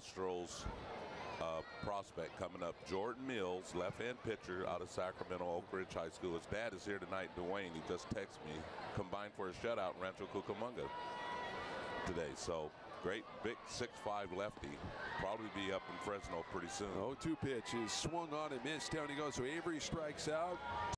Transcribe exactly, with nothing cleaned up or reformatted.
Astros uh, prospect coming up, Jordan Mills, left-hand pitcher out of Sacramento, Oak Ridge High School. His dad is here tonight, Dwayne. He just texted me, combined for a shutout in Rancho Cucamonga today. So great, big six five lefty. Probably be up in Fresno pretty soon. oh two pitch is swung on and missed. Down he goes. So Avery strikes out.